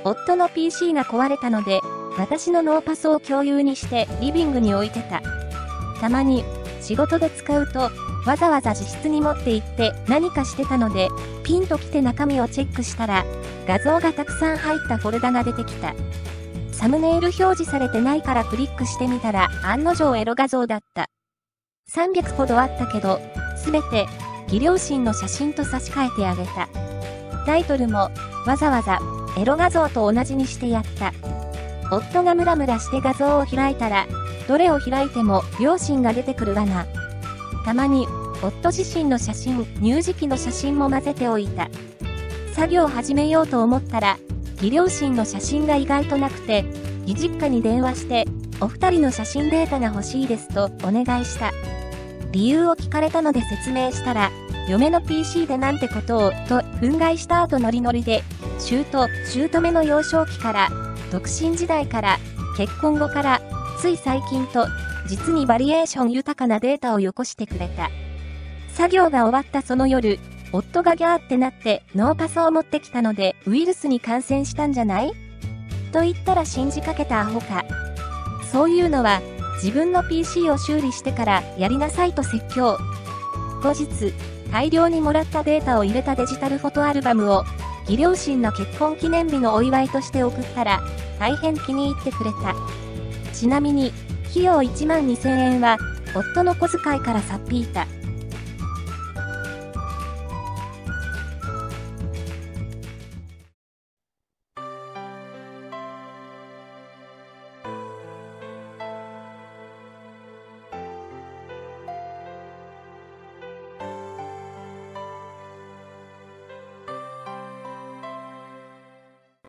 夫の PC が壊れたので、私のノーパソを共有にしてリビングに置いてた。たまに仕事で使うと、わざわざ自室に持って行って何かしてたので、ピンと来て中身をチェックしたら、画像がたくさん入ったフォルダが出てきた。サムネイル表示されてないからクリックしてみたら案の定エロ画像だった。300ほどあったけど、すべて義両親の写真と差し替えてあげた。タイトルもわざわざエロ画像と同じにしてやった。夫がムラムラして画像を開いたら、どれを開いても両親が出てくるわな。たまに夫自身の写真、乳児期の写真も混ぜておいた。作業を始めようと思ったら、義両親の写真が意外となくて、義実家に電話して、お二人の写真データが欲しいですとお願いした。理由を聞かれたので説明したら、嫁の PC でなんてことを、と憤慨した後ノリノリで、姑の幼少期から、独身時代から、結婚後から、つい最近と、実にバリエーション豊かなデータをよこしてくれた。作業が終わったその夜、夫がギャーってなってノーパソを持ってきたのでウイルスに感染したんじゃない?と言ったら信じかけたアホか。そういうのは自分の PC を修理してからやりなさいと説教。後日、大量にもらったデータを入れたデジタルフォトアルバムを義両親の結婚記念日のお祝いとして送ったら大変気に入ってくれた。ちなみに費用1万2000円は夫の小遣いからさっぴいた。